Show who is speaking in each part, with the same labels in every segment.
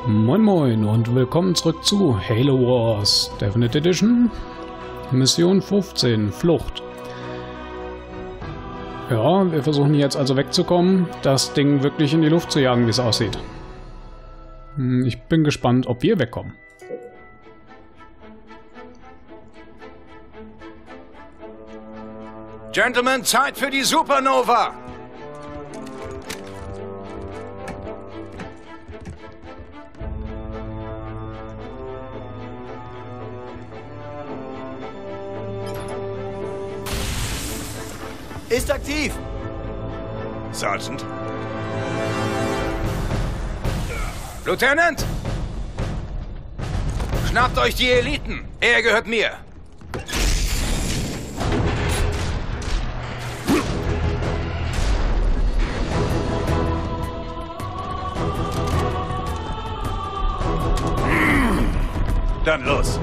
Speaker 1: Moin Moin und willkommen zurück zu Halo Wars Definite Edition, Mission 15, Flucht. Ja, wir versuchen jetzt also wegzukommen, das Ding wirklich in die Luft zu jagen, wie es aussieht. Ich bin gespannt, ob wir wegkommen.
Speaker 2: Gentlemen, Zeit für die Supernova! Ist aktiv! Sergeant. Lieutenant! Schnappt euch die Eliten! Er gehört mir! Dann los!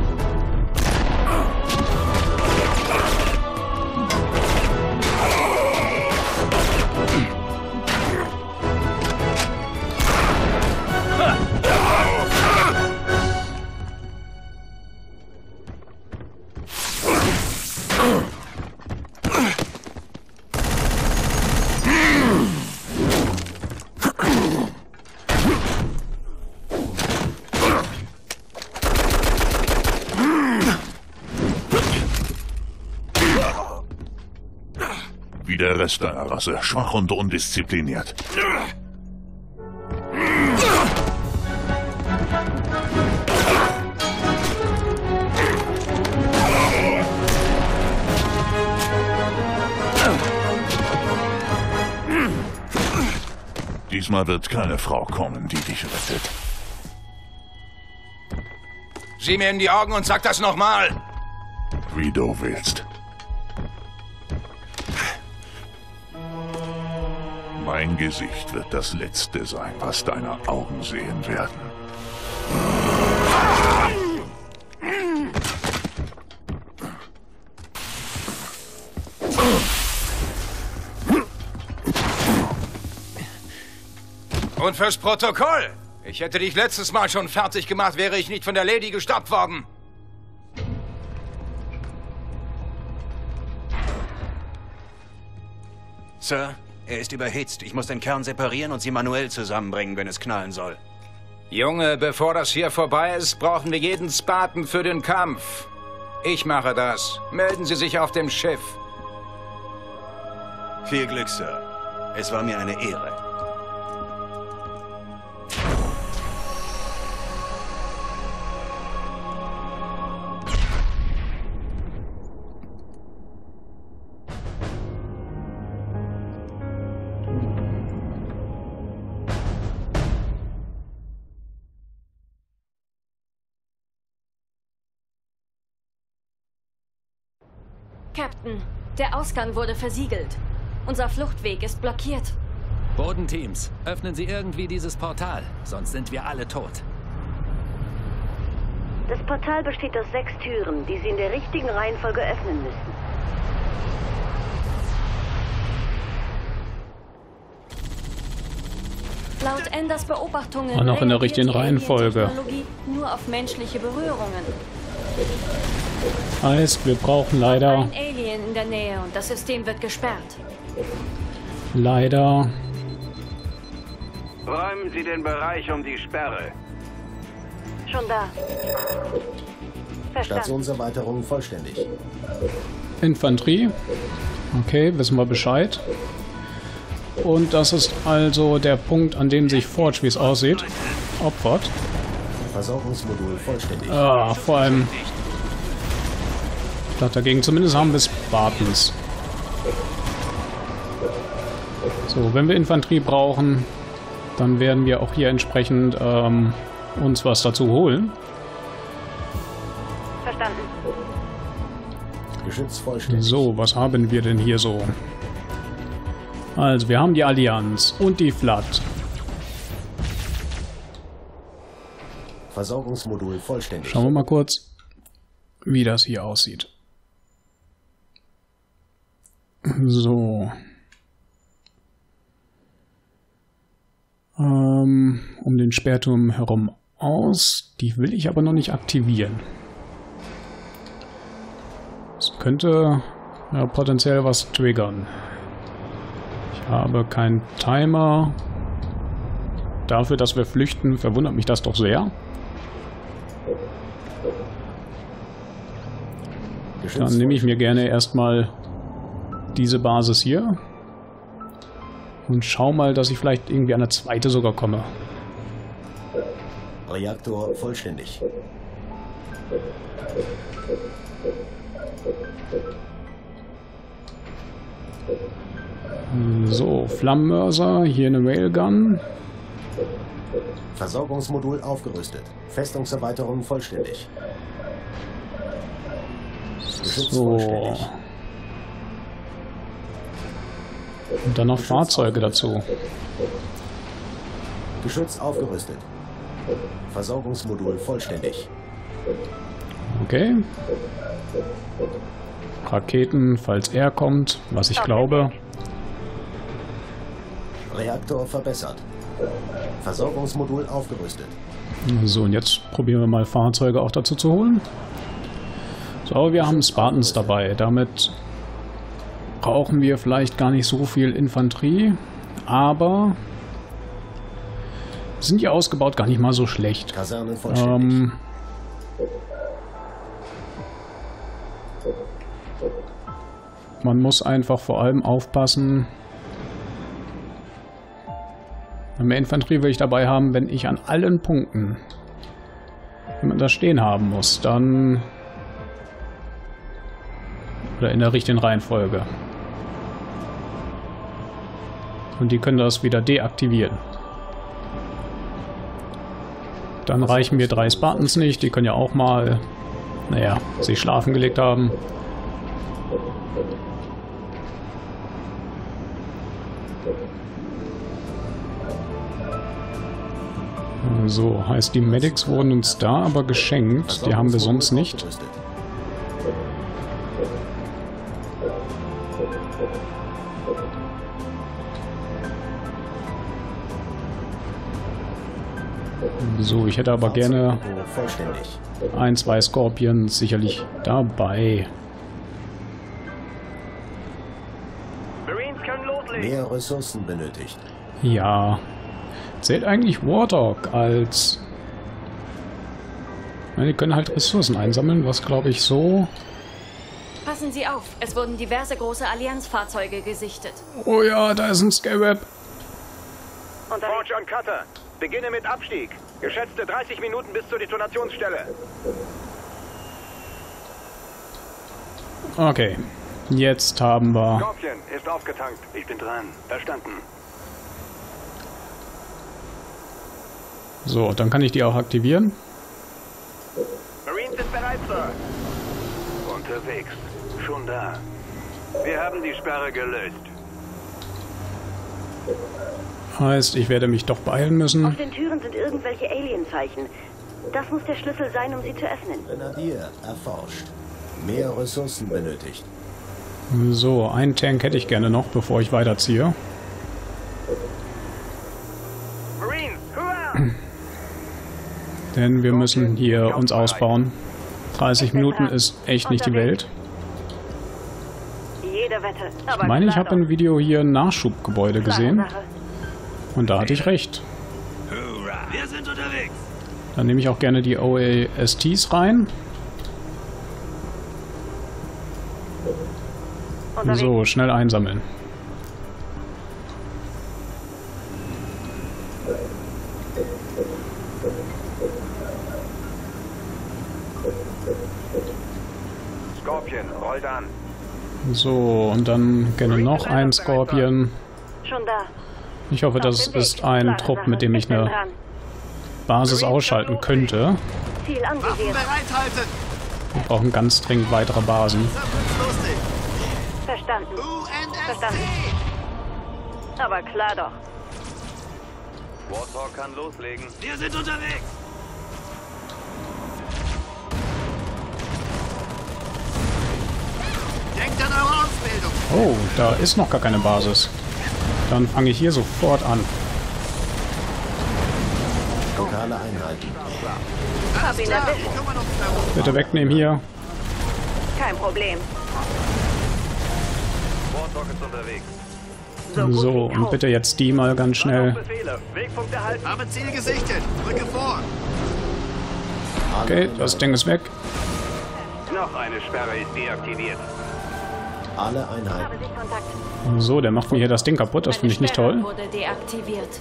Speaker 3: Wie der Rest deiner Rasse, schwach und undiszipliniert. Diesmal wird keine Frau kommen, die dich rettet.
Speaker 2: Sieh mir in die Augen und sag das nochmal!
Speaker 3: Wie du willst. Mein Gesicht wird das Letzte sein, was deine Augen sehen werden.
Speaker 2: Und fürs Protokoll! Ich hätte dich letztes Mal schon fertig gemacht, wäre ich nicht von der Lady gestoppt worden.
Speaker 4: Sir, er ist überhitzt. Ich muss den Kern separieren und sie manuell zusammenbringen, wenn es knallen soll.
Speaker 2: Junge, bevor das hier vorbei ist, brauchen wir jeden Spartan für den Kampf. Ich mache das. Melden Sie sich auf dem Schiff.
Speaker 4: Viel Glück, Sir. Es war mir eine Ehre.
Speaker 5: Captain, der Ausgang wurde versiegelt. Unser Fluchtweg ist blockiert.
Speaker 6: Bodenteams, öffnen Sie irgendwie dieses Portal, sonst sind wir alle tot.
Speaker 7: Das Portal besteht aus 6 Türen, die Sie in der richtigen Reihenfolge öffnen müssen.
Speaker 5: Laut Enders Beobachtungen
Speaker 1: Auch noch in der richtigen
Speaker 5: reagiert die
Speaker 1: Reihenfolge.
Speaker 5: Alien-Technologie nur auf menschliche Berührungen.
Speaker 1: Heißt, wir brauchen leider,
Speaker 5: Ein Alien in der Nähe und das System wird gesperrt.
Speaker 1: leider,
Speaker 8: Räumen Sie den Bereich um die Sperre.
Speaker 7: Schon da. Verstanden.
Speaker 9: Stationserweiterung vollständig.
Speaker 1: Infanterie. Okay, wissen wir Bescheid. Und das ist also der Punkt, an dem sich Forge, wie es aussieht, opfert.
Speaker 9: Versorgungsmodul vollständig.
Speaker 1: Vor allem dagegen. Zumindest haben wir Spartans. So, wenn wir Infanterie brauchen, dann werden wir auch hier entsprechend uns was dazu holen.
Speaker 7: Verstanden.
Speaker 9: Geschütz vollständig.
Speaker 1: So, was haben wir denn hier so? Also, wir haben die Allianz und die Flat.
Speaker 9: Versorgungsmodul vollständig.
Speaker 1: Schauen wir mal kurz, wie das hier aussieht. So. Um den Sperrturm herum aus. Die will ich aber noch nicht aktivieren. Das könnte ja potenziell was triggern. Ich habe keinen Timer. Dafür, dass wir flüchten, verwundert mich das doch sehr. Dann nehme ich mir gerne erstmal diese Basis hier und schau mal, dass ich vielleicht irgendwie an eine zweite sogar komme.
Speaker 9: Reaktor vollständig.
Speaker 1: So, Flammenmörser, hier eine Railgun.
Speaker 9: Versorgungsmodul aufgerüstet. Festungserweiterung vollständig. Geschütz
Speaker 1: So.
Speaker 9: vollständig.
Speaker 1: Und dann noch Fahrzeuge dazu.
Speaker 9: Geschütz aufgerüstet. Versorgungsmodul vollständig.
Speaker 1: Okay. Raketen, falls er kommt, was ich glaube.
Speaker 9: Reaktor verbessert. Versorgungsmodul aufgerüstet.
Speaker 1: So, und jetzt probieren wir mal Fahrzeuge auch dazu zu holen. So, wir haben Spartans dabei. Damit brauchen wir vielleicht gar nicht so viel Infanterie, aber sind ja ausgebaut gar nicht mal so schlecht.
Speaker 9: Kaserne vollständig.
Speaker 1: Man muss einfach vor allem aufpassen. Mehr Infanterie will ich dabei haben, wenn ich an allen Punkten jemand da stehen haben muss, dann oder in der richtigen Reihenfolge. Und die können das wieder deaktivieren. Dann reichen mir 3 Spartans nicht, die können ja auch mal, naja, sich schlafen gelegt haben. So, heißt die Medics wurden uns da aber geschenkt, die haben wir sonst nicht. So, ich hätte aber gerne 1, 2 Scorpions sicherlich dabei.
Speaker 9: Mehr Ressourcen benötigt.
Speaker 1: Ja. Zählt eigentlich Wardog als... Ja, die können halt Ressourcen einsammeln, was glaube ich so...
Speaker 5: Passen Sie auf, es wurden diverse große Allianzfahrzeuge gesichtet.
Speaker 1: Oh ja, da ist ein Scarab.
Speaker 8: Forge und Cutter, beginne mit Abstieg. Geschätzte 30 Minuten bis zur Detonationsstelle.
Speaker 1: Okay, jetzt haben wir...
Speaker 8: Scorpion ist aufgetankt. Ich bin dran. Verstanden.
Speaker 1: So, dann kann ich die auch aktivieren.
Speaker 8: Marines sind bereit, Sir. Unterwegs. Schon da. Wir haben die Sperre gelöst.
Speaker 1: Heißt, ich werde mich doch beeilen müssen.
Speaker 7: Auf den Türen sind irgendwelche Alienzeichen. Das muss der Schlüssel sein, um sie zu öffnen.
Speaker 9: Grenadier erforscht. Mehr Ressourcen benötigt.
Speaker 1: So, einen Tank hätte ich gerne noch, bevor ich weiterziehe.
Speaker 8: Marines, hurra!
Speaker 1: Denn wir müssen hier uns ausbauen. 30 Minuten ist echt nicht die Welt.
Speaker 7: Jede Wette.
Speaker 1: Ich meine, ich habe im Video hier ein Nachschubgebäude gesehen. Und da hatte ich recht.
Speaker 4: Wir sind unterwegs.
Speaker 1: Dann nehme ich auch gerne die OASTs rein. So, schnell einsammeln.
Speaker 8: Scorpion, rollt an.
Speaker 1: So, und dann gerne noch ein Scorpion.
Speaker 7: Schon da.
Speaker 1: Ich hoffe, das ist ein Trupp, mit dem ich eine Basis ausschalten könnte.
Speaker 7: Ziel anvisiert.
Speaker 4: Bereithalten.
Speaker 1: Wir brauchen ganz dringend weitere Basen.
Speaker 7: Verstanden. Verstanden. Aber klar doch.
Speaker 8: Warthog kann loslegen.
Speaker 4: Wir sind unterwegs. Denkt an eure Ausbildung.
Speaker 1: Oh, da ist noch gar keine Basis. Dann fange ich hier sofort an.
Speaker 9: Lokale Einheiten.
Speaker 7: Hab ihn erwischt.
Speaker 1: Bitte wegnehmen hier.
Speaker 7: Kein Problem.
Speaker 8: Warthog ist unterwegs.
Speaker 1: So, und bitte jetzt die mal ganz schnell.
Speaker 8: Befehle. Wegpunkt erhalten.
Speaker 10: Habe Ziel gesichtet. Drücke vor.
Speaker 1: Okay, das Ding ist weg.
Speaker 8: Noch eine Sperre ist deaktiviert.
Speaker 9: Alle Einheiten.
Speaker 5: Habe Sichtkontakt.
Speaker 1: So, der macht mir hier das Ding kaputt. Das finde ich nicht toll.
Speaker 5: Wurde deaktiviert.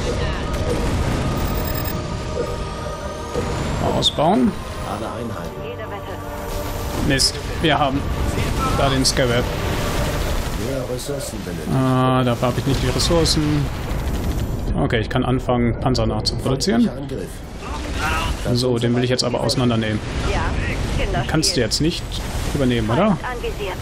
Speaker 1: Ausbauen.
Speaker 9: Alle Einheiten.
Speaker 7: Jede Wette.
Speaker 1: Mist, wir haben da den Scarab.
Speaker 9: Mehr Ressourcen benötigt.
Speaker 1: Ah, dafür habe ich nicht die Ressourcen. Okay, ich kann anfangen, Panzer nachzuproduzieren.
Speaker 9: Angriff.
Speaker 1: So, den will ich jetzt aber auseinandernehmen.
Speaker 7: Ja, Kinderspiel.
Speaker 1: Kannst du jetzt nicht übernehmen, oder?
Speaker 7: Anvisiert.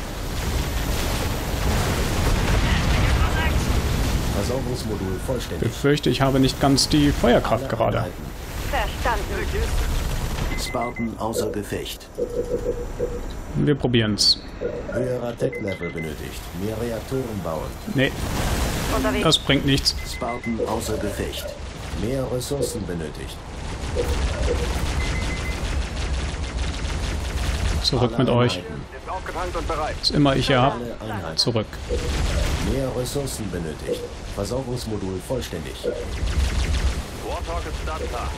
Speaker 9: Versorgungsmodul vollständig.
Speaker 1: Befürchte, ich habe nicht ganz die Feuerkraft
Speaker 9: Alle
Speaker 1: gerade.
Speaker 9: Einheiten.
Speaker 7: Verstanden.
Speaker 9: Spartan außer Gefecht.
Speaker 1: Wir probieren's.
Speaker 9: Höherer Tech-Level benötigt. Mehr Reaktoren bauen.
Speaker 1: Nee,
Speaker 7: Unterwegs.
Speaker 1: das bringt nichts.
Speaker 9: Spartan außer Gefecht. Mehr Ressourcen benötigt.
Speaker 1: Zurück
Speaker 9: Alle
Speaker 1: mit euch.
Speaker 9: Einheiten.
Speaker 8: Ist aufgetankt und bereit.
Speaker 1: Was immer ich hier habe,
Speaker 9: Alle Einheiten.
Speaker 1: zurück.
Speaker 9: Mehr Ressourcen benötigt. Versorgungsmodul vollständig.
Speaker 8: Warthog ist startklar.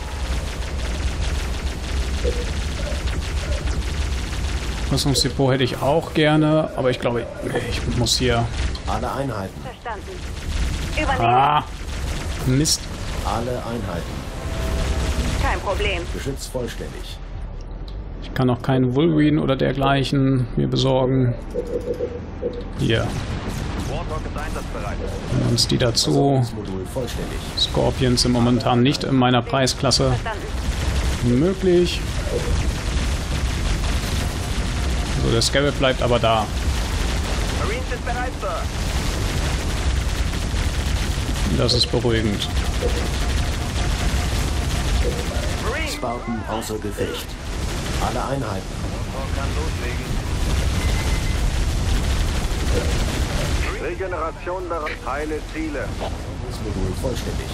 Speaker 1: Rüstungsdepot hätte ich auch gerne, aber ich glaube, ich muss hier...
Speaker 7: Verstanden.
Speaker 9: Alle Einheiten.
Speaker 7: Übernehmen.
Speaker 1: Ah, Mist.
Speaker 9: Alle Einheiten.
Speaker 7: Kein Problem.
Speaker 9: Geschütz vollständig.
Speaker 1: Ich kann auch keinen Wolverine oder dergleichen mir besorgen. Hier,
Speaker 8: Warthog ist einsatzbereit.
Speaker 1: nehmen uns die dazu.
Speaker 9: Versorgungsmodul vollständig.
Speaker 1: Scorpions sind momentan nicht in meiner Preisklasse
Speaker 7: Verstanden.
Speaker 1: möglich. So, der Scarab bleibt aber da.
Speaker 8: Marines sind bereit, Sir.
Speaker 1: Das ist beruhigend.
Speaker 8: Marines!
Speaker 9: Spartan außer Gefecht. Alle Einheiten.
Speaker 8: Warthog kann loslegen. Regeneration bereit. Heile Ziele.
Speaker 9: Versorgungsmodul vollständig.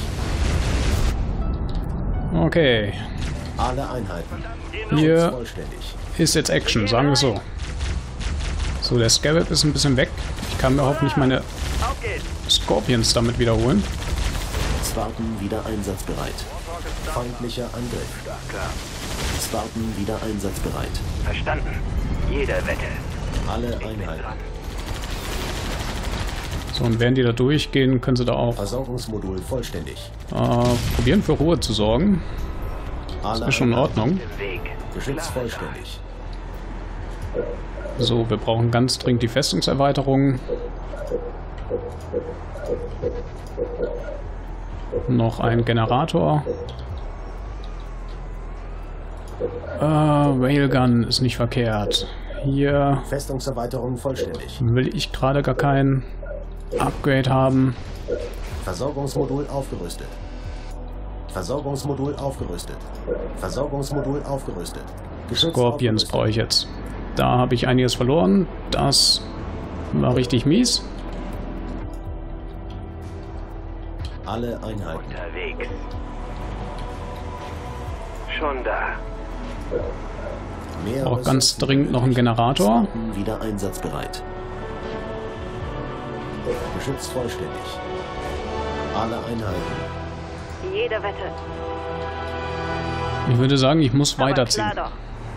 Speaker 1: Okay,
Speaker 9: Alle Einheiten.
Speaker 1: hier
Speaker 9: Vollständig.
Speaker 1: ist jetzt Action, sagen wir so. So, der Scarab ist ein bisschen weg. Ich kann mir hoffentlich meine
Speaker 8: Auf geht's.
Speaker 1: Scorpions damit wiederholen.
Speaker 9: Spartan wieder einsatzbereit. Feindlicher Angriff.
Speaker 8: Klar.
Speaker 9: Spartan wieder einsatzbereit.
Speaker 8: Verstanden. Jede Wette.
Speaker 9: Alle Einheiten.
Speaker 1: So, und während die da durchgehen, können sie da auch
Speaker 9: Versorgungsmodul vollständig.
Speaker 1: probieren für Ruhe zu sorgen.
Speaker 9: Alle
Speaker 1: Ist schon in Ordnung.
Speaker 8: Im Weg.
Speaker 9: Geschütz vollständig.
Speaker 1: So, wir brauchen ganz dringend die Festungserweiterung. Noch ein Generator. Railgun ist nicht verkehrt. Hier
Speaker 9: Festungserweiterung vollständig.
Speaker 1: will ich gerade gar kein Upgrade haben.
Speaker 9: Versorgungsmodul aufgerüstet. Versorgungsmodul aufgerüstet. Versorgungsmodul aufgerüstet. Geschütz
Speaker 1: Scorpions
Speaker 9: aufgerüstet.
Speaker 1: brauche ich jetzt. Da habe ich einiges verloren. Das war richtig mies.
Speaker 9: Alle Einheiten.
Speaker 8: Unterwegs. Schon da.
Speaker 9: Mehr
Speaker 1: Brauche ganz
Speaker 9: Ressourcen
Speaker 1: dringend noch einen Generator.
Speaker 9: Spartan wieder einsatzbereit. Geschütz vollständig. Alle Einheiten.
Speaker 7: Jede Wette.
Speaker 1: Ich würde sagen, ich muss
Speaker 7: Aber
Speaker 1: weiterziehen.
Speaker 7: klar doch.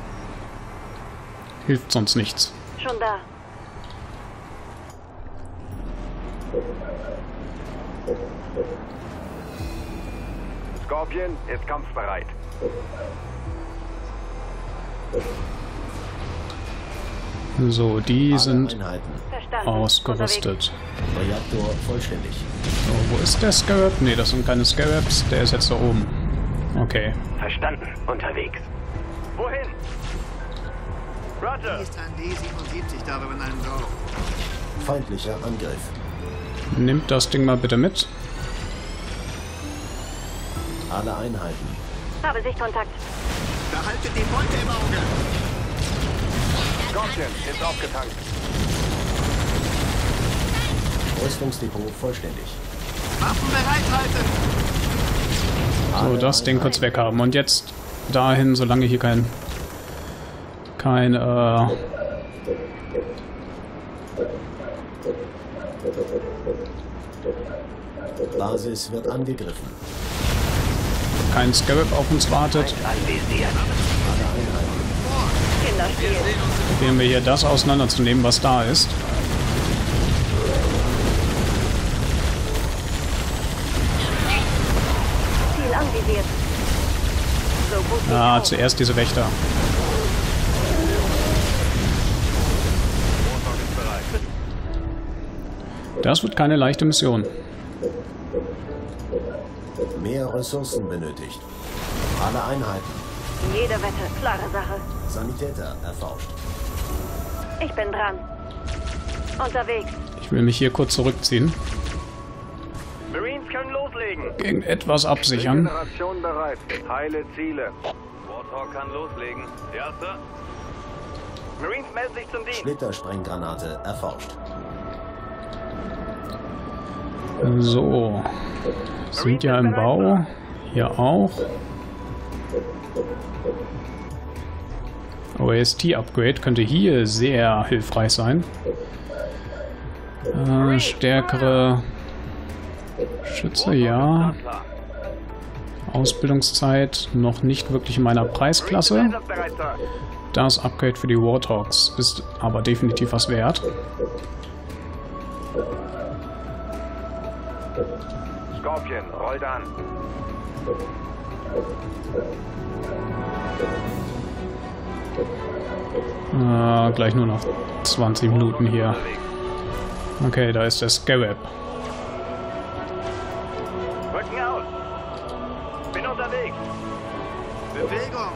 Speaker 1: Hilft sonst nichts.
Speaker 7: Schon da.
Speaker 8: Scorpion ist kampfbereit.
Speaker 1: So, die
Speaker 9: Alle
Speaker 1: sind
Speaker 9: Einheiten.
Speaker 7: Verstanden.
Speaker 1: ausgerüstet.
Speaker 9: Reaktor vollständig.
Speaker 1: So, wo ist der Scarab? Ne, das sind keine Scarabs. Der ist jetzt da oben. Okay.
Speaker 8: Verstanden. Unterwegs. Wohin? Roger.
Speaker 10: Ist ein D-77 darüber in einem Go.
Speaker 9: Feindlicher Angriff.
Speaker 1: Nimmt das Ding mal bitte mit.
Speaker 9: Alle Einheiten.
Speaker 7: Habe Sichtkontakt.
Speaker 10: Behaltet die Beute im Auge.
Speaker 8: Scorpion ist aufgetankt.
Speaker 9: Rüstungsdepot vollständig.
Speaker 10: Waffen bereithalten.
Speaker 1: So, das Ding kurz weghaben. Und jetzt dahin, solange hier kein
Speaker 9: Basis wird angegriffen.
Speaker 1: kein Scarab auf uns wartet. Probieren wir hier das auseinanderzunehmen, was da ist.
Speaker 7: Ziel anvisiert. So gut wie
Speaker 1: Ah,
Speaker 7: kaum.
Speaker 1: zuerst diese Wächter. Das wird keine leichte Mission.
Speaker 9: Mehr Ressourcen benötigt. Alle Einheiten.
Speaker 7: Jede Wette, klare Sache.
Speaker 9: Sanitäter erforscht.
Speaker 7: Ich bin dran. Unterwegs.
Speaker 1: Ich will mich hier kurz zurückziehen.
Speaker 8: Marines können loslegen.
Speaker 1: Gegen etwas absichern.
Speaker 8: Generation bereit. Heile Ziele. Warthog kann loslegen. Ja, Sir. Marines melden sich zum Dienst.
Speaker 9: Splittersprenggranate erforscht.
Speaker 1: So. Sind ja im Bau. Hier auch. OST-Upgrade könnte hier sehr hilfreich sein. Stärkere Schütze, ja. Ausbildungszeit noch nicht wirklich in meiner Preisklasse. Das Upgrade für die Warthogs ist aber definitiv was wert.
Speaker 8: Scorpion, rollt an.
Speaker 1: Gleich nur noch 20 Minuten hier. Okay, da ist der Scarab.
Speaker 8: Rücken aus. Bin unterwegs.
Speaker 10: Bewegung.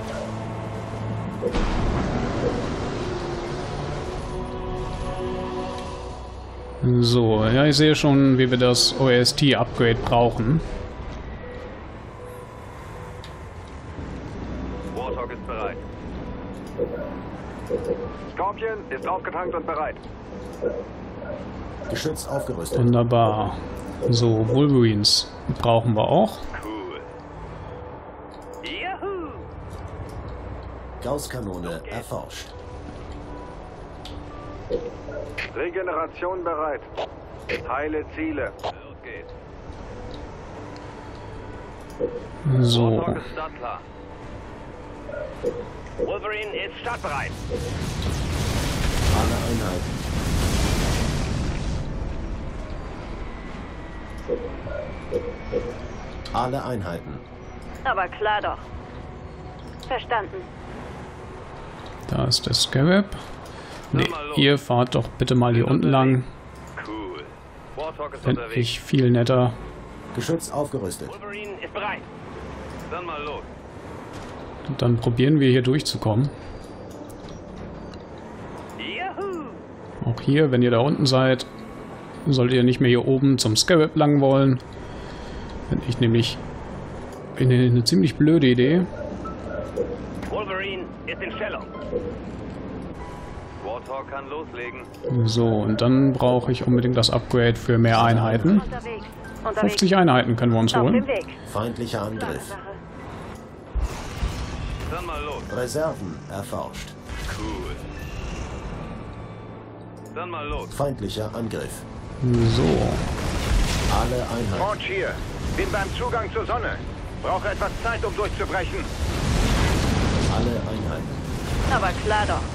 Speaker 1: So, ja, ich sehe schon, wie wir das OST-Upgrade brauchen.
Speaker 8: Warthog ist bereit. Scorpion ist aufgetankt und bereit.
Speaker 9: Geschütz aufgerüstet.
Speaker 1: Wunderbar. So, Wolverines brauchen wir auch.
Speaker 8: Cool. Juhu!
Speaker 9: Gausskanone erforscht.
Speaker 8: Regeneration bereit. Heile Ziele. Los geht's.
Speaker 1: So.
Speaker 8: Warthog ist startklar. Wolverine ist startbereit.
Speaker 9: Alle Einheiten. Alle Einheiten.
Speaker 7: Aber klar doch. Verstanden.
Speaker 1: Da ist der Scarab. Ne, ihr fahrt doch bitte mal hier unten lang.
Speaker 8: Cool. Warthog ist
Speaker 1: Fände
Speaker 8: unterwegs.
Speaker 1: ich viel netter.
Speaker 9: Geschütz aufgerüstet.
Speaker 8: Wolverine ist bereit. Dann mal los.
Speaker 1: Und dann probieren wir hier durchzukommen.
Speaker 8: Juhu!
Speaker 1: Auch hier, wenn ihr da unten seid, solltet ihr nicht mehr hier oben zum Scarab lang wollen. Finde ich nämlich eine ziemlich blöde Idee.
Speaker 8: Wolverine ist in Stellung. Warthog kann loslegen.
Speaker 1: So, und dann brauche ich unbedingt das Upgrade für mehr Einheiten.
Speaker 7: Unterwegs.
Speaker 1: 50 Einheiten können wir uns
Speaker 7: Auf dem
Speaker 1: holen.
Speaker 7: Weg.
Speaker 9: Feindlicher
Speaker 7: Klare
Speaker 9: Angriff.
Speaker 7: Sache.
Speaker 8: Dann mal los.
Speaker 9: Reserven erforscht.
Speaker 8: Cool. Dann mal los.
Speaker 9: Feindlicher Angriff.
Speaker 1: So,
Speaker 9: Alle Einheiten.
Speaker 8: Forge hier. Bin beim Zugang zur Sonne. Brauche etwas Zeit, um durchzubrechen.
Speaker 9: Alle Einheiten.
Speaker 7: Aber klar doch.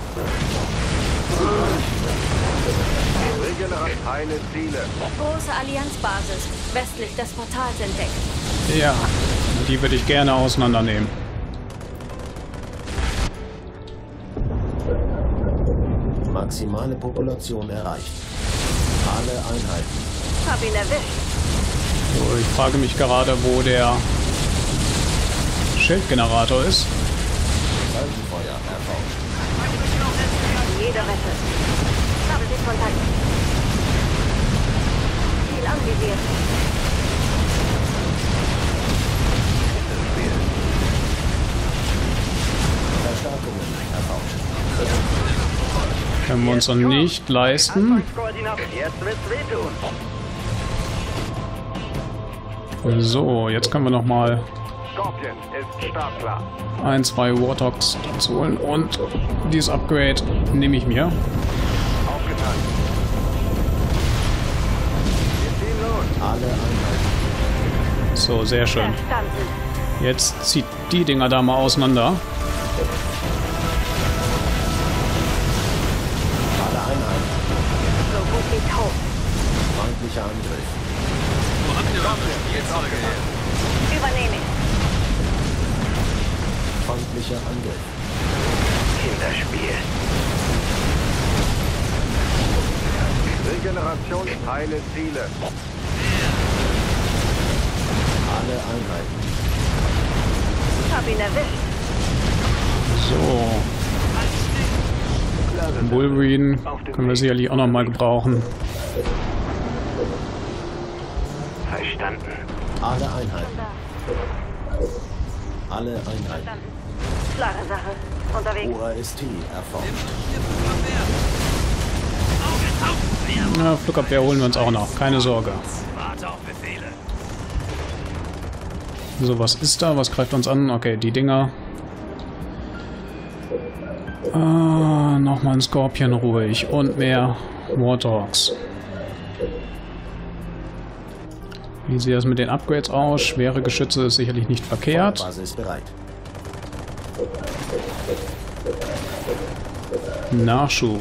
Speaker 8: Regeneration. Heile Ziele.
Speaker 5: Große Allianzbasis westlich des Portals entdeckt.
Speaker 1: ja, die würde ich gerne auseinandernehmen.
Speaker 9: Maximale Population erreicht. Alle Einheiten.
Speaker 7: Hab ihn erwischt.
Speaker 1: So, ich frage mich gerade, wo der Schildgenerator ist.
Speaker 9: Salvenfeuer erforscht.
Speaker 7: Jede Wette. Habe Sie Kontakt. Ziel anvisiert.
Speaker 9: Verstärkungen erforscht.
Speaker 1: Können wir uns noch nicht leisten.
Speaker 8: Koordinaten. Jetzt wird's wehtun.
Speaker 1: So, jetzt können wir noch mal
Speaker 8: Scorpion ist startklar.
Speaker 1: 1, 2 Warthogs zu holen und dieses Upgrade nehme ich mir.
Speaker 8: Aufgetan. Wir ziehen los.
Speaker 9: Alle Einheiten.
Speaker 1: So, sehr schön.
Speaker 7: Verstanden.
Speaker 1: Jetzt zieht die Dinger da mal auseinander.
Speaker 9: Alle Einheiten.
Speaker 7: So gut wie tot.
Speaker 9: Feindlicher Angriff.
Speaker 10: Wo habt ihr eure Spielzeuge her?
Speaker 7: Übernehme ich.
Speaker 9: Feindlicher Angriff.
Speaker 8: Kinderspiel. Regeneration, heile Ziele.
Speaker 9: Alle Einheiten.
Speaker 7: Hab ihn erwischt.
Speaker 1: So. Wolverine können wir sicherlich auch noch mal gebrauchen.
Speaker 8: Verstanden.
Speaker 9: Alle Einheiten. Alle Einheiten.
Speaker 7: Verstanden. Klare Sache. Unterwegs.
Speaker 9: OAST erforscht.
Speaker 1: Na, Flugabwehr holen wir uns auch noch. Keine Sorge.
Speaker 10: Warte auf Befehle.
Speaker 1: So, was ist da? Was greift uns an? Okay, die Dinger. Nochmal ein Scorpion ruhig. Und mehr Warthogs. Wie sieht das mit den Upgrades aus? Schwere Geschütze ist sicherlich nicht verkehrt.
Speaker 9: Basis bereit.
Speaker 1: Nachschub.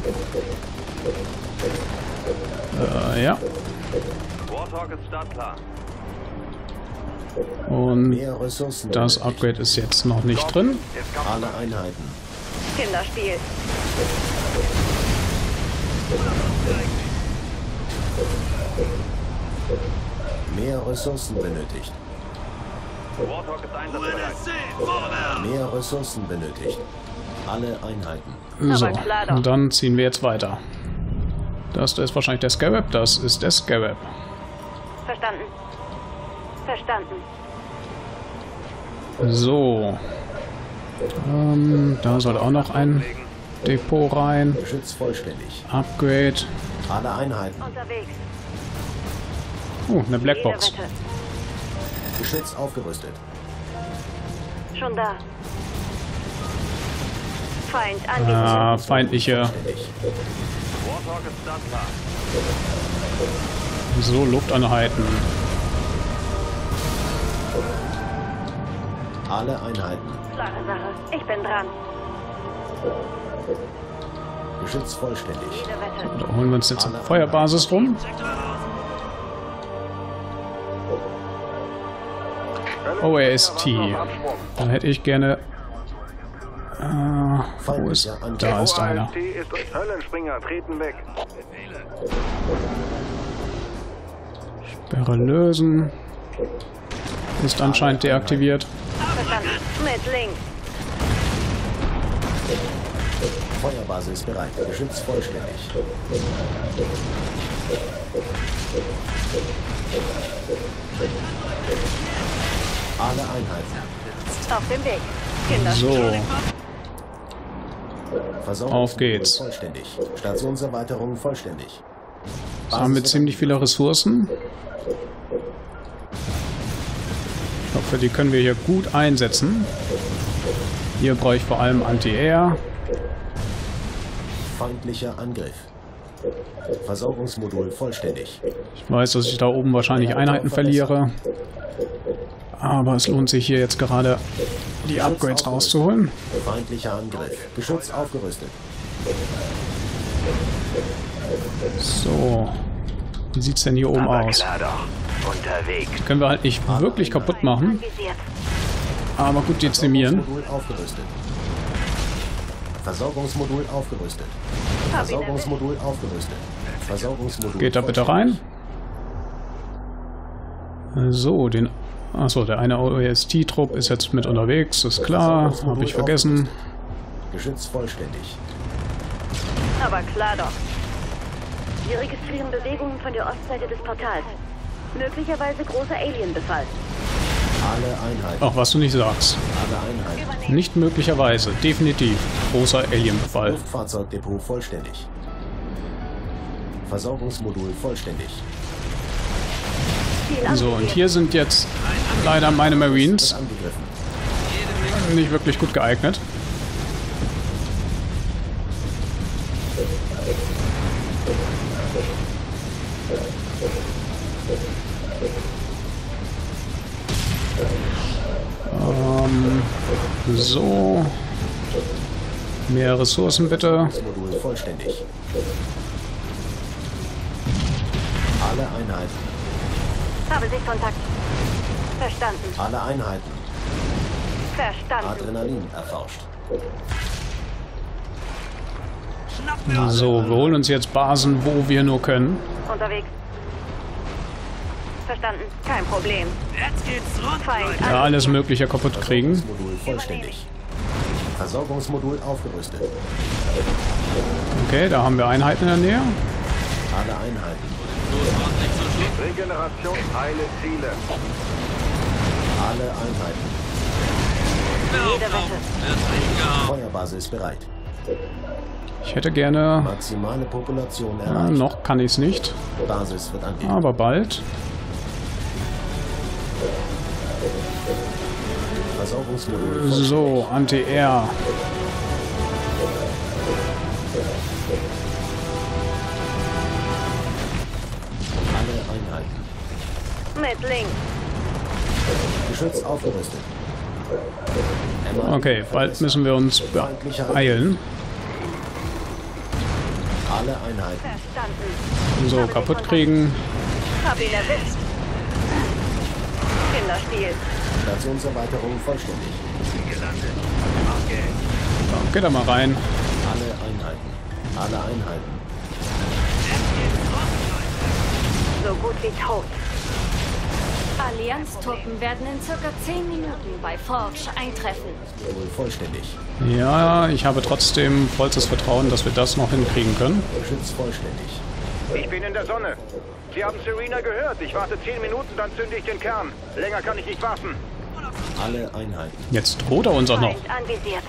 Speaker 1: Ja.
Speaker 8: Warthog ist startklar.
Speaker 1: Und
Speaker 9: Mehr Ressourcen.
Speaker 1: das Upgrade ist jetzt noch nicht drin.
Speaker 9: Alle Einheiten.
Speaker 7: Kinderspiel.
Speaker 9: Mehr Ressourcen benötigt.
Speaker 8: Warthog ist einsatzbereit.
Speaker 9: Mehr Ressourcen benötigt. Alle Einheiten.
Speaker 1: So,
Speaker 7: Aber klar doch.
Speaker 1: und dann ziehen wir jetzt weiter. Das ist wahrscheinlich der Scarab. Das ist der Scarab.
Speaker 7: Verstanden. Verstanden.
Speaker 1: So. Da soll auch noch ein Depot rein.
Speaker 9: Geschütz vollständig.
Speaker 1: Upgrade.
Speaker 9: Alle Einheiten.
Speaker 7: Unterwegs.
Speaker 1: Eine Blackbox.
Speaker 7: Jede Wette.
Speaker 9: Geschütz aufgerüstet.
Speaker 7: Schon da. Feind anwesend.
Speaker 1: Ah, feindliche.
Speaker 9: Vollständig.
Speaker 8: Warthog ist startklar.
Speaker 1: So, Lufteinheiten.
Speaker 9: Alle Einheiten.
Speaker 7: Klare Sache. Ich bin dran.
Speaker 9: Geschütz vollständig.
Speaker 7: Jede Wette.
Speaker 1: Da holen wir uns jetzt eine Feuerbasis rum. OAST. Dann hätte ich gerne... wo ist... Da ist einer.
Speaker 8: OAST ist Höllenspringer, treten weg.
Speaker 1: Sperre lösen. Ist anscheinend deaktiviert.
Speaker 7: Verstanden. Mit links.
Speaker 9: Feuerbasis bereit. Geschütz vollständig. Alle Einheiten.
Speaker 7: Auf dem Weg. Kinderspiel.
Speaker 1: So,
Speaker 9: Versorgung
Speaker 1: auf geht's.
Speaker 9: vollständig. Stationserweiterung vollständig.
Speaker 1: jetzt haben wir ziemlich viele Ressourcen. Ich hoffe, die können wir hier gut einsetzen. Hier brauche ich vor allem Anti-Air.
Speaker 9: Feindlicher Angriff. Versorgungsmodul vollständig.
Speaker 1: Ich weiß, dass ich da oben wahrscheinlich Einheiten verliere. Aber es lohnt sich hier jetzt gerade die Upgrades rauszuholen.
Speaker 9: Feindlicher Angriff. Geschütz aufgerüstet.
Speaker 1: So. Wie sieht's denn hier oben aus?
Speaker 8: Klar doch. Unterwegs.
Speaker 1: Können wir halt nicht wirklich kaputt machen. Aber gut dezimieren.
Speaker 9: Versorgungsmodul aufgerüstet. Versorgungsmodul aufgerüstet. Versorgungsmodul aufgerüstet. Versorgungsmodul.
Speaker 1: Geht da bitte rein. So, den... Achso, der eine OAST-Trupp ist jetzt mit unterwegs, ist klar. Habe ich vergessen.
Speaker 9: Geschütz vollständig.
Speaker 7: Aber klar doch. Wir registrieren Bewegungen von der Ostseite des Portals. Möglicherweise großer Alien-Befall.
Speaker 9: Alle Einheiten.
Speaker 1: Ach, was du nicht sagst.
Speaker 9: Alle Einheiten.
Speaker 1: Nicht möglicherweise, definitiv. Großer Alien-Befall.
Speaker 9: Luftfahrzeugdepot vollständig. Versorgungsmodul vollständig.
Speaker 7: Ziel
Speaker 1: So, und
Speaker 7: anvisiert.
Speaker 1: hier sind jetzt leider meine Marines nicht wirklich gut geeignet. So. Mehr Ressourcen bitte.
Speaker 9: Modul vollständig. Alle Einheiten.
Speaker 7: Habe Sichtkontakt. Verstanden.
Speaker 9: Alle Einheiten.
Speaker 7: Verstanden.
Speaker 9: Adrenalin erforscht.
Speaker 1: So, wir holen uns jetzt Basen, wo wir nur können.
Speaker 7: Unterwegs. Verstanden. Kein Problem.
Speaker 10: Jetzt geht's rund,
Speaker 7: Feind.
Speaker 1: Ja, alles Mögliche kaputt kriegen.
Speaker 9: Versorgungsmodul vollständig. Versorgungsmodul aufgerüstet.
Speaker 1: Okay, da haben wir Einheiten in der Nähe.
Speaker 9: Alle Einheiten.
Speaker 8: Regeneration, heile Ziele.
Speaker 9: Alle Einheiten.
Speaker 7: Jede Wette.
Speaker 9: Feuerbasis bereit.
Speaker 1: Ich hätte gerne...
Speaker 9: Maximale Population
Speaker 1: Ja,
Speaker 9: erreicht.
Speaker 1: noch kann ich es nicht,
Speaker 9: Basis wird angegriffen.
Speaker 1: aber bald.
Speaker 9: Versorgungsmodul
Speaker 1: So, Anti-Air.
Speaker 9: alle Einheiten.
Speaker 7: Mit links.
Speaker 9: Geschütz aufgerüstet.
Speaker 1: Okay, bald müssen wir uns beeilen.
Speaker 9: Alle Einheiten.
Speaker 7: Verstanden.
Speaker 1: So, kaputt kriegen.
Speaker 7: Hab ihn erwischt. Kinderspiel.
Speaker 9: Stationserweiterung vollständig.
Speaker 1: Geht da mal rein.
Speaker 9: Alle Einheiten. Alle Einheiten.
Speaker 7: So gut wie tot.
Speaker 5: Allianztruppen werden in circa 10 Minuten bei Forge eintreffen.
Speaker 9: Modul vollständig.
Speaker 1: Ja, ich habe trotzdem vollstes Vertrauen, dass wir das noch hinkriegen können.
Speaker 9: Geschütz vollständig.
Speaker 8: Ich bin in der Sonne. Sie haben Serena gehört. Ich warte 10 Minuten, dann zünde ich den Kern. Länger kann ich nicht warten.
Speaker 9: Alle Einheiten.
Speaker 1: Jetzt droht er uns auch noch.
Speaker 7: Feind anvisiert.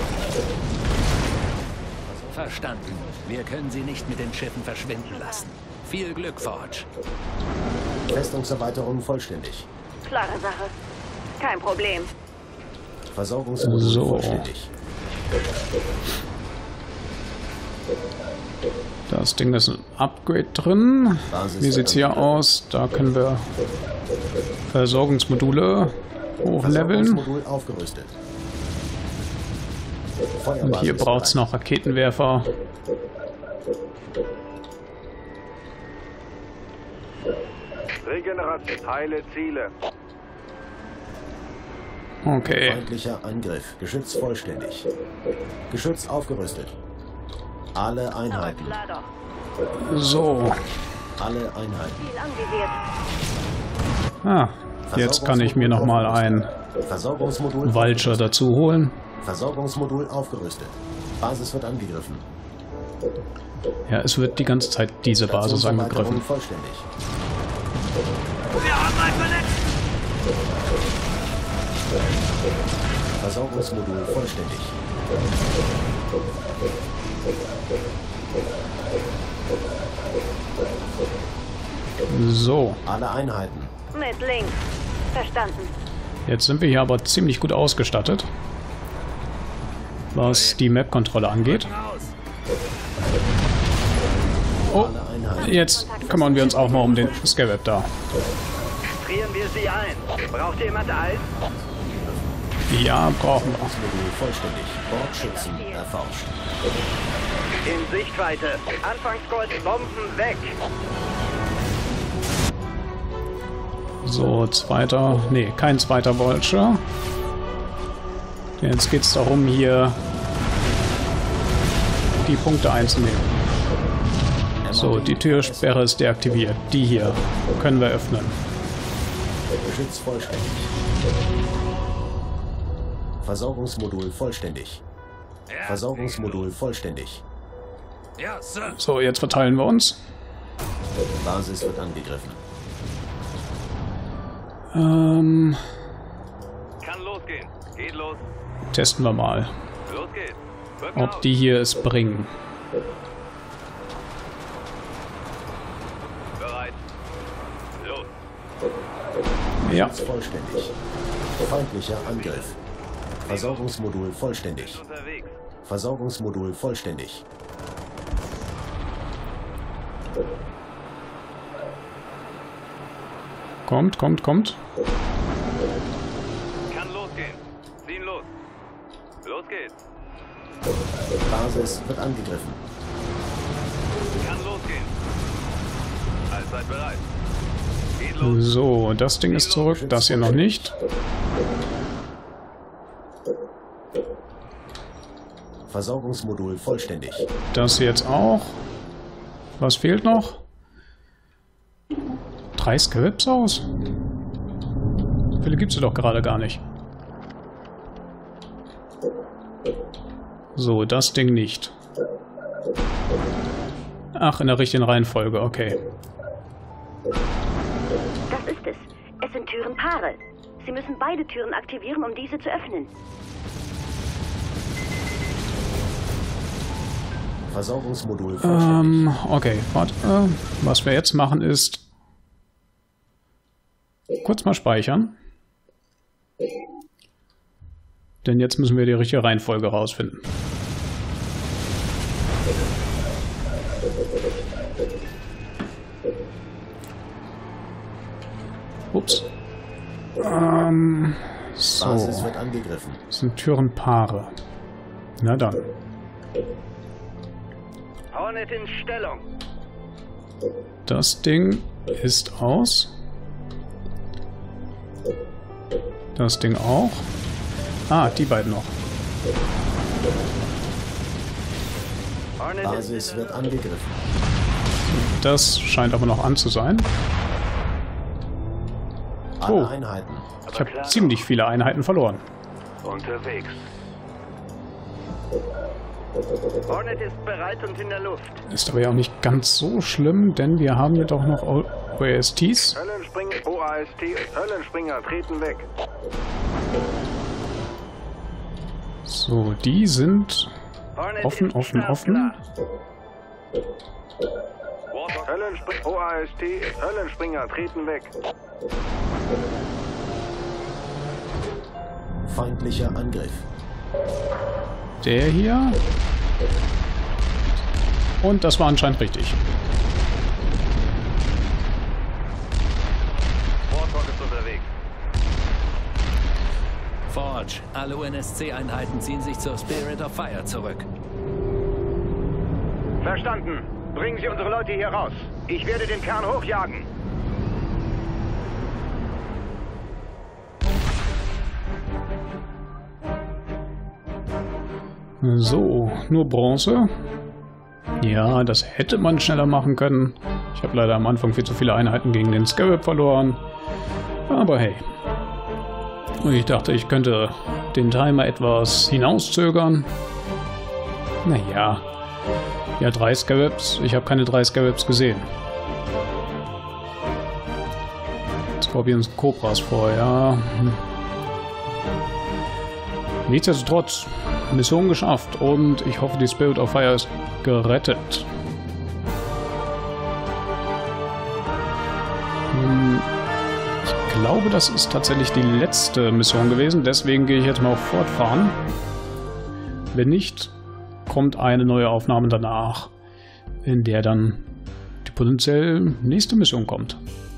Speaker 6: Verstanden. Wir können sie nicht mit den Schiffen verschwinden lassen. Viel Glück, Forge.
Speaker 9: Festungserweiterung vollständig.
Speaker 7: Klare Sache. Kein Problem.
Speaker 9: Versorgungsmodul
Speaker 1: So.
Speaker 9: vollständig.
Speaker 1: Das Ding ist ein Upgrade drin. Wie sieht's hier aus? Da können wir Versorgungsmodule hochleveln.
Speaker 9: Versorgungsmodul aufgerüstet.
Speaker 1: Und hier braucht es noch Raketenwerfer.
Speaker 8: Regeneration, heile Ziele.
Speaker 1: Okay.
Speaker 9: Feindlicher Angriff. Geschütz vollständig. Geschütz aufgerüstet. Alle Einheiten.
Speaker 7: Klar doch.
Speaker 1: So.
Speaker 9: Alle Einheiten.
Speaker 7: Ziel anvisiert.
Speaker 1: Ah, jetzt kann ich mir nochmal ein
Speaker 9: Versorgungsmodul
Speaker 1: Vulture dazu holen.
Speaker 9: Versorgungsmodul aufgerüstet. Basis wird angegriffen.
Speaker 1: Ja, es wird die ganze Zeit diese Basis angegriffen.
Speaker 9: Stationserweiterung vollständig.
Speaker 10: Wir haben einen Verletzten!
Speaker 9: Versorgungsmodul vollständig.
Speaker 1: So,
Speaker 9: Alle Einheiten.
Speaker 7: Mit links. Verstanden.
Speaker 1: jetzt sind wir hier aber ziemlich gut ausgestattet, was die Map-Kontrolle angeht. Oh,
Speaker 9: Alle Einheiten.
Speaker 1: jetzt kümmern wir uns auch mal um den Scarab da.
Speaker 8: Frieren wir sie ein. Braucht jemand Eis?
Speaker 1: Ja, brauchen wir.
Speaker 9: Modul vollständig. Bordschützen erforscht.
Speaker 8: In Sichtweite. Anfangskurs, Bomben weg.
Speaker 1: So, zweiter, nee, kein zweiter Vulture. Jetzt geht es darum, hier die Punkte einzunehmen. So, die Türsperre ist deaktiviert. Die hier können wir öffnen.
Speaker 9: Geschütz vollständig. Versorgungsmodul vollständig. Versorgungsmodul vollständig.
Speaker 10: Ja, Sir.
Speaker 1: So, jetzt verteilen wir uns.
Speaker 9: Basis wird angegriffen.
Speaker 8: Kann losgehen. Geht los.
Speaker 1: Testen wir mal,
Speaker 8: Los geht's. Rücken
Speaker 1: ob
Speaker 8: aus.
Speaker 1: die hier es bringen.
Speaker 8: Bereit. Los.
Speaker 1: Ja.
Speaker 9: Vollständig. Feindlicher Angriff. Versorgungsmodul vollständig. Versorgungsmodul vollständig.
Speaker 1: Kommt.
Speaker 8: Kann losgehen. Ziehen los. Los geht's.
Speaker 9: Basis wird angegriffen.
Speaker 8: Kann losgehen. Allzeit bereit. Geht los.
Speaker 1: So, das Ding ist zurück, das hier noch nicht.
Speaker 9: Versorgungsmodul vollständig.
Speaker 1: Das hier jetzt auch. Was fehlt noch? 3 Scarabs aus? Viele gibt es doch gerade gar nicht. So, das Ding nicht. Ach, in der richtigen Reihenfolge, okay.
Speaker 7: Das ist es. Es sind Türenpaare. Sie müssen beide Türen aktivieren, um diese zu öffnen.
Speaker 9: Versorgungsmodul vollständig.
Speaker 1: Okay, warte. Was wir jetzt machen ist... Kurz mal speichern. Denn jetzt müssen wir die richtige Reihenfolge rausfinden. Ups. So.
Speaker 9: Basis wird angegriffen.
Speaker 1: Das sind Türenpaare. Na dann.
Speaker 8: Hornet in Stellung.
Speaker 1: Das Ding ist aus. Das Ding auch. Ah, die beiden noch.
Speaker 9: Basis wird angegriffen.
Speaker 1: Das scheint aber noch an zu sein. Oh,
Speaker 9: Alle Einheiten.
Speaker 1: ich habe ziemlich viele Einheiten verloren.
Speaker 8: Unterwegs. Hornet ist bereit und in der Luft.
Speaker 1: Ist aber ja auch nicht ganz so schlimm, denn wir haben ja doch noch OASTs.
Speaker 8: Höllenspringer, OAST, Höllenspringer treten weg.
Speaker 1: So, die sind
Speaker 8: Hornet
Speaker 1: offen,
Speaker 8: ist
Speaker 1: offen, offen.
Speaker 8: OAST, Höllenspringer treten weg.
Speaker 9: Feindlicher Angriff.
Speaker 1: Der hier. Und das war anscheinend richtig.
Speaker 8: Warthog ist unterwegs.
Speaker 6: Forge, alle UNSC-Einheiten ziehen sich zur Spirit of Fire zurück.
Speaker 8: Verstanden. Bringen Sie unsere Leute hier raus. Ich werde den Kern hochjagen.
Speaker 1: So, nur Bronze. Ja, das hätte man schneller machen können. Ich habe leider am Anfang viel zu viele Einheiten gegen den Scarab verloren. Aber hey. Ich dachte, ich könnte den Timer etwas hinauszögern. Naja. Ja, 3 Scarabs. Ich habe keine 3 Scarabs gesehen. Scorpions Cobras vorher. Nichtsdestotrotz. Mission geschafft und ich hoffe, die Spirit of Fire ist gerettet. Ich glaube, das ist tatsächlich die letzte Mission gewesen, deswegen gehe ich jetzt mal auf Fortfahren. Wenn nicht, kommt eine neue Aufnahme danach, in der dann die potenziell nächste Mission kommt.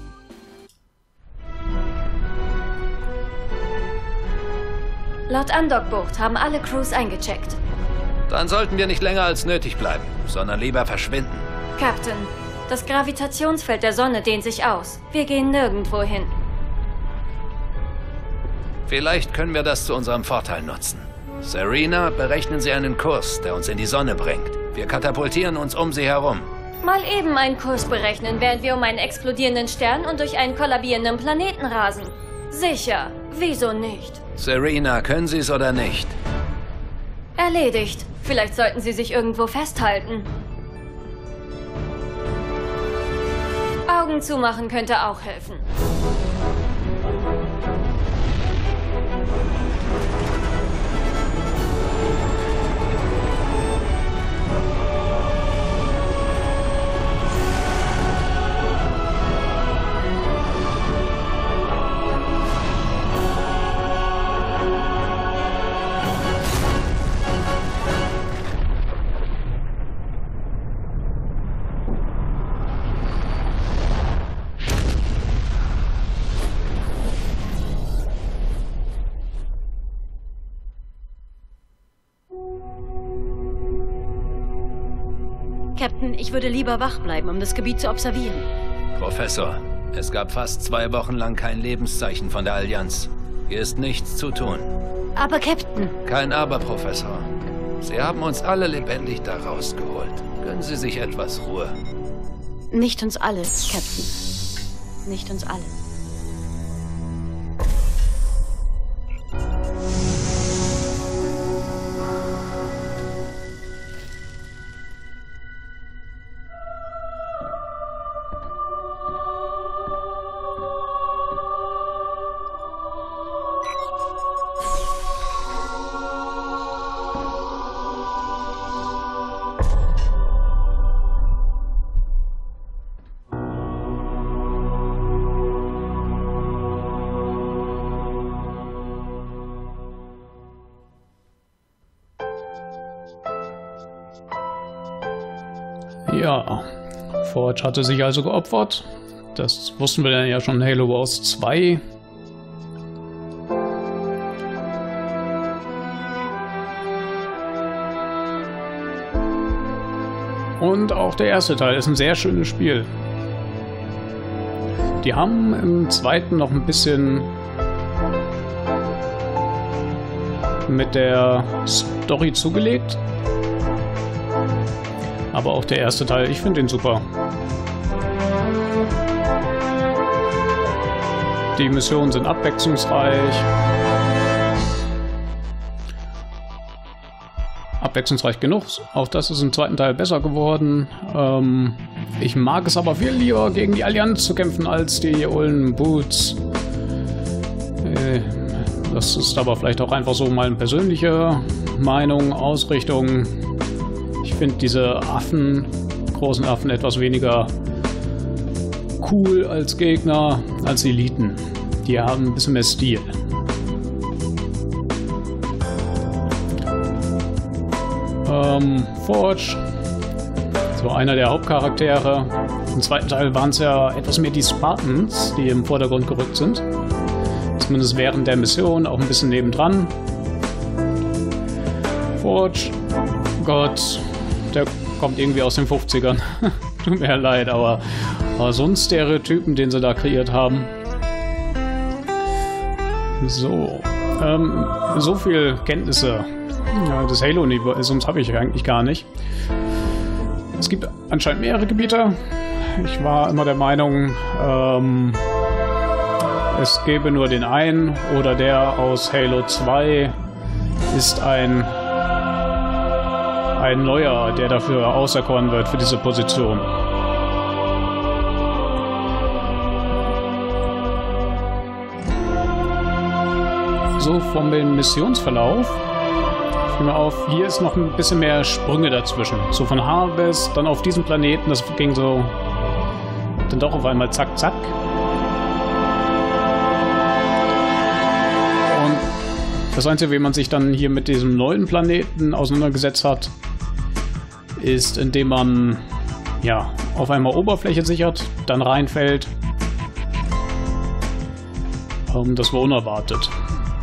Speaker 5: Laut Andockbucht haben alle Crews eingecheckt.
Speaker 6: Dann sollten wir nicht länger als nötig bleiben, sondern lieber verschwinden.
Speaker 5: Captain, das Gravitationsfeld der Sonne dehnt sich aus. Wir gehen nirgendwo hin.
Speaker 6: Vielleicht können wir das zu unserem Vorteil nutzen. Serena, berechnen Sie einen Kurs, der uns in die Sonne bringt. Wir katapultieren uns um sie herum.
Speaker 5: Mal eben einen Kurs berechnen, während wir um einen explodierenden Stern und durch einen kollabierenden Planeten rasen. Sicher, wieso nicht?
Speaker 6: Serena, können Sie es oder nicht?
Speaker 5: Erledigt. Vielleicht sollten Sie sich irgendwo festhalten. Augen zumachen könnte auch helfen.
Speaker 7: Captain, ich würde lieber wach bleiben, um das Gebiet zu observieren.
Speaker 6: Professor, es gab fast 2 Wochen lang kein Lebenszeichen von der Allianz. Hier ist nichts zu tun.
Speaker 7: Aber Captain...
Speaker 6: Kein Aber, Professor. Sie haben uns alle lebendig da rausgeholt. Gönnen Sie sich etwas Ruhe.
Speaker 7: Nicht uns alle, Captain. Nicht uns alle.
Speaker 1: Ja, Forge hatte sich also geopfert. Das wussten wir dann ja schon in Halo Wars 2. Und auch der erste Teil ist ein sehr schönes Spiel. Die haben im zweiten noch ein bisschen mit der Story zugelegt. Aber auch der erste Teil, ich finde ihn super. Die Missionen sind abwechslungsreich. Abwechslungsreich genug. Auch das ist im zweiten Teil besser geworden. Ich mag es aber viel lieber, gegen die Allianz zu kämpfen, als die ollen Boots. Das ist aber vielleicht auch einfach so meine persönliche Meinung, Ausrichtung. Ich finde diese Affen, großen Affen, etwas weniger cool als Gegner, als Eliten. Die haben ein bisschen mehr Stil. Forge, so einer der Hauptcharaktere. Im zweiten Teil waren es ja etwas mehr die Spartans, die im Vordergrund gerückt sind. Zumindest während der Mission, auch ein bisschen nebendran. Forge, Gott, der kommt irgendwie aus den 50ern. Tut mir leid, aber so ein Stereotypen, den sie da kreiert haben. So, so viel Kenntnisse des Halo-Universums habe ich eigentlich gar nicht. Es gibt anscheinend mehrere Gebiete. Ich war immer der Meinung, es gäbe nur den einen, oder der aus Halo 2 ist ein neuer, der dafür auserkoren wird für diese Position. So, vom Missionsverlauf fiel mir auf, hier ist noch ein bisschen mehr Sprünge dazwischen. So von Harvest, dann auf diesem Planeten, das ging so dann doch auf einmal zack, zack. Und das Einzige, wie man sich dann hier mit diesem neuen Planeten auseinandergesetzt hat, ist, indem man ja auf einmal Oberfläche sichert, dann reinfällt. Das war unerwartet.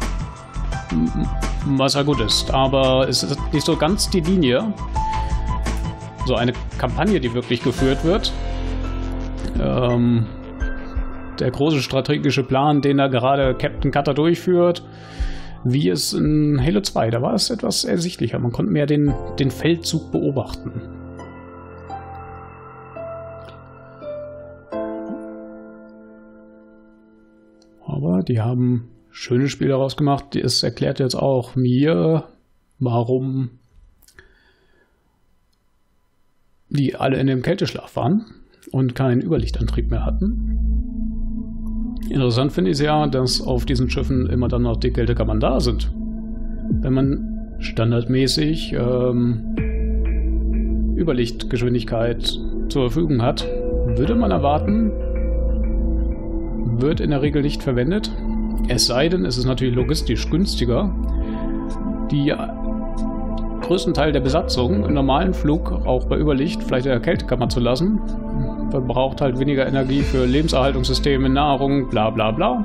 Speaker 1: Was ja gut ist, aber es ist nicht so ganz die Linie. So eine Kampagne, die wirklich geführt wird. Der große strategische Plan, den da gerade Captain Cutter durchführt, wie es in Halo 2, da war es etwas ersichtlicher. Man konnte mehr den Feldzug beobachten. Aber die haben schönes Spiel daraus gemacht. Es erklärt jetzt auch mir, warum die alle in dem Kälteschlaf waren und keinen Überlichtantrieb mehr hatten. Interessant finde ich es ja, dass auf diesen Schiffen immer dann noch die Kältekammern da sind. Wenn man standardmäßig Überlichtgeschwindigkeit zur Verfügung hat, würde man erwarten, wird in der Regel nicht verwendet. Es sei denn, es ist natürlich logistisch günstiger, die größten Teil der Besatzung im normalen Flug auch bei Überlicht vielleicht in der Kältekammer zu lassen. Verbraucht halt weniger Energie für Lebenserhaltungssysteme, Nahrung, bla bla bla.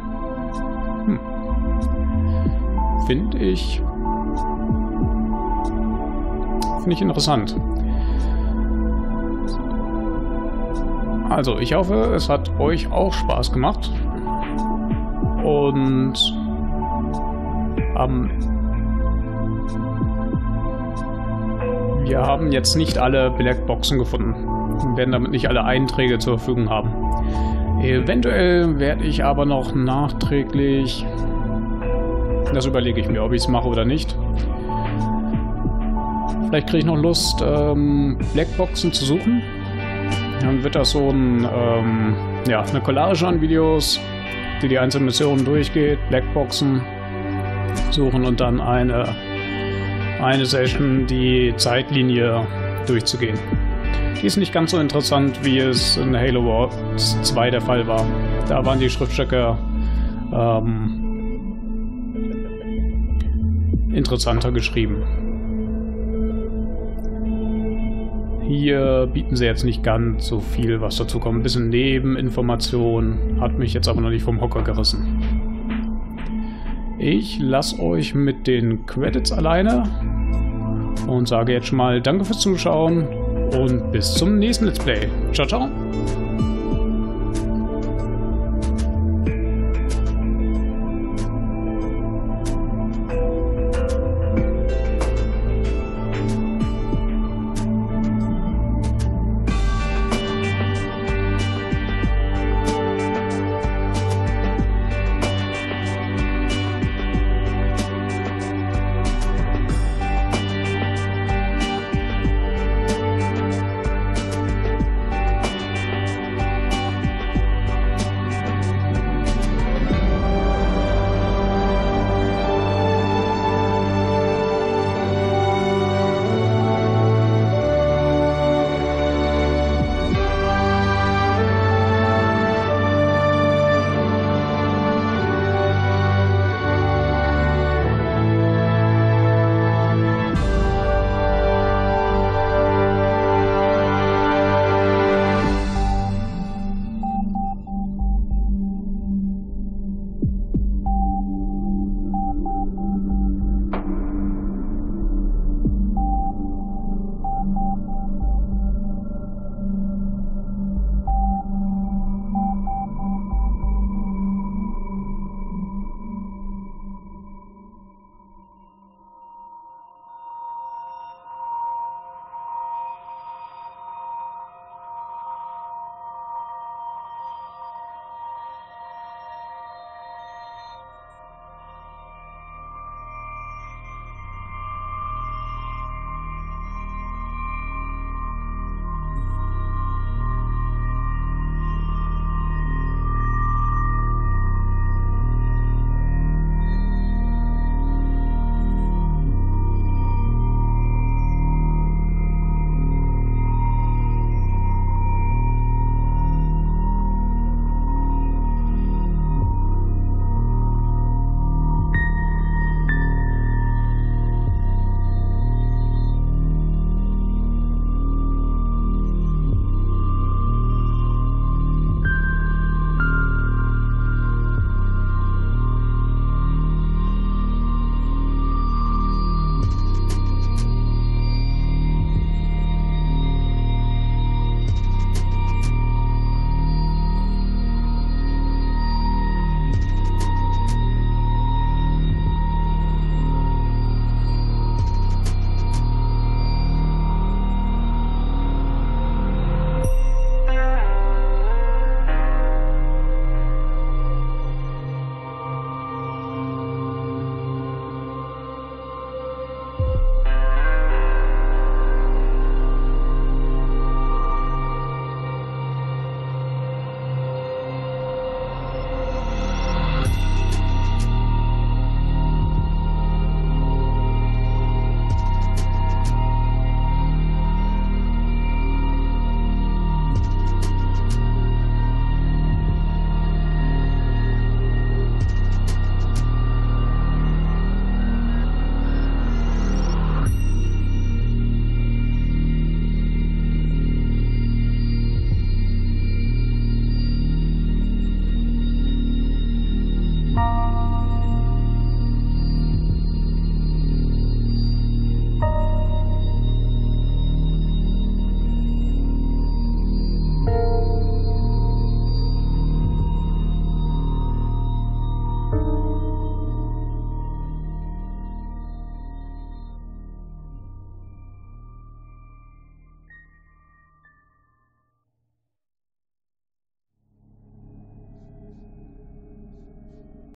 Speaker 1: Finde ich interessant. also ich hoffe, es hat euch auch Spaß gemacht. Und wir haben jetzt nicht alle Blackboxen gefunden. Wir werden damit nicht alle Einträge zur Verfügung haben. Eventuell werde ich aber noch nachträglich... Das überlege ich mir, ob ich es mache oder nicht. Vielleicht kriege ich noch Lust, Blackboxen zu suchen. Dann wird das so ein, ja, eine Collage an Videos, die einzelnen Missionen durchgeht, Blackboxen suchen und dann eine Session, die Zeitlinie durchzugehen. Die ist nicht ganz so interessant, wie es in Halo Wars 2 der Fall war. Da waren die Schriftstücke interessanter geschrieben. Hier bieten sie jetzt nicht ganz so viel, was dazu kommt. Ein bisschen Nebeninformation, hat mich jetzt aber noch nicht vom Hocker gerissen. Ich lasse euch mit den Credits alleine und sage jetzt schon mal Danke fürs Zuschauen und bis zum nächsten Let's Play. Ciao, ciao!